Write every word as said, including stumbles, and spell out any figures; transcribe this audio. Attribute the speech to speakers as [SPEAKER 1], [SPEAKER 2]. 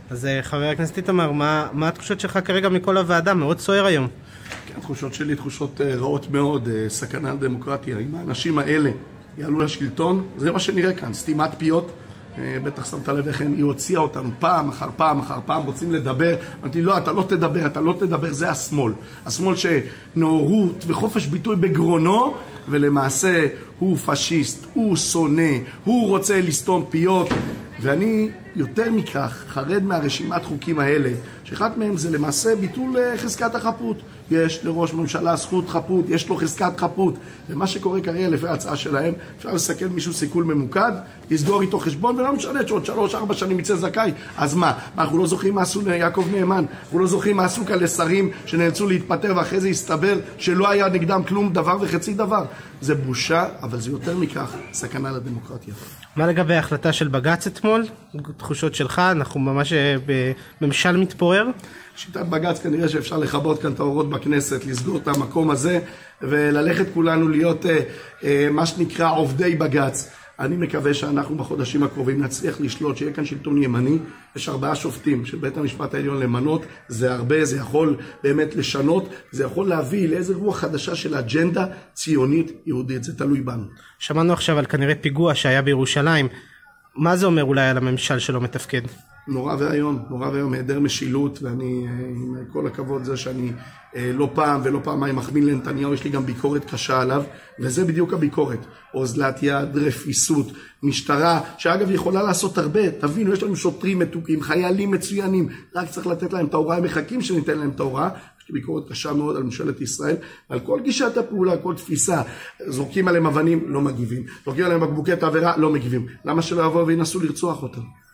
[SPEAKER 1] אז חבר הכנסת איתמר, מה, מה התחושות שלך כרגע מכל הוועדה? מאוד סוער היום.
[SPEAKER 2] כן, התחושות שלי תחושות רעות מאוד, סכנה לדמוקרטיה. אם האנשים האלה יעלו לשלטון, זה מה שנראה כאן, סתימת פיות. בטח שמת לב איך היא הוציאה אותנו פעם אחר פעם אחר פעם, רוצים לדבר. אמרתי, לא, אתה לא תדבר, אתה לא תדבר, זה השמאל. השמאל שנאורות וחופש ביטוי בגרונו, ולמעשה הוא פשיסט, הוא שונא, הוא רוצה לסתום פיות. ואני יותר מכך חרד מהרשימת חוקים האלה, שאחד מהם זה למעשה ביטול חזקת החפות. יש לראש ממשלה זכות חפות, יש לו חזקת חפות. ומה שקורה כרגע לפי ההצעה שלהם, אפשר לסכל מישהו סיכול ממוקד, לסגור איתו חשבון, ולא משנה שעוד שלוש, ארבע שנים יצא זכאי. אז מה? מה, אנחנו לא זוכרים מה עשו ליעקב נאמן? אנחנו לא זוכרים מה עשו כאלה שרים שנאלצו להתפטר, ואחרי זה הסתבר שלא היה נגדם כלום דבר וחצי דבר. זה בושה, אבל זה יותר מכך סכנה לדמוקרטיה.
[SPEAKER 1] מה לגבי ההחלטה של בג"ץ אתמול? תחושות שלך, אנחנו ממש בממשל מתפורר.
[SPEAKER 2] שיטת בג"ץ כנראה שאפשר לכבות כאן את האורות בכנסת, לסגור את המקום הזה וללכת כולנו להיות אה, אה, מה שנקרא עובדי בג"ץ. אני מקווה שאנחנו בחודשים הקרובים נצליח לשלוט, שיהיה כאן שלטון ימני. יש ארבעה שופטים של בית המשפט העליון למנות, זה הרבה, זה יכול באמת לשנות, זה יכול להביא לאיזו רוח חדשה של אג'נדה ציונית יהודית, זה תלוי בנו.
[SPEAKER 1] שמענו עכשיו על כנראה פיגוע שהיה בירושלים, מה זה אומר אולי על הממשל שלא מתפקד?
[SPEAKER 2] נורא והיום, נורא והיום, היעדר משילות, ואני, עם כל הכבוד זה שאני לא פעם ולא פעמיים מחמיא לנתניהו, יש לי גם ביקורת קשה עליו, וזה בדיוק הביקורת. אוזלת יד, רפיסות, משטרה, שאגב יכולה לעשות הרבה, תבינו, יש לנו שוטרים מתוקים, חיילים מצוינים, רק צריך לתת להם את ההוראה, הם מחכים שניתן להם את ההוראה. יש לי ביקורת קשה מאוד על ממשלת ישראל, על כל גישת הפעולה, כל תפיסה. זורקים עליהם אבנים, לא מגיבים. זורקים עליהם בקבוקי תבערה, לא מגיבים. למה שלא יבואו וינסו לרצוח אותם?